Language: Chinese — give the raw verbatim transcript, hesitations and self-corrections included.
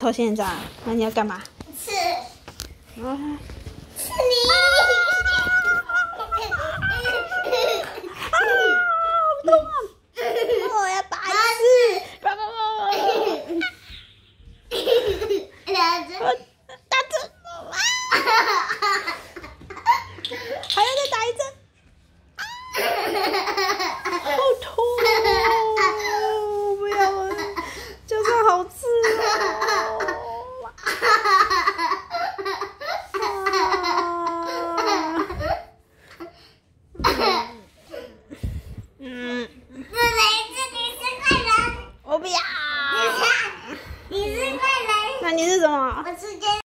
头先长，那你要干嘛？ 吃。 啊！ 是你。 啊！好痛啊！我要打一次！爸爸爸爸！我打针！啊！还要再打一针！好痛！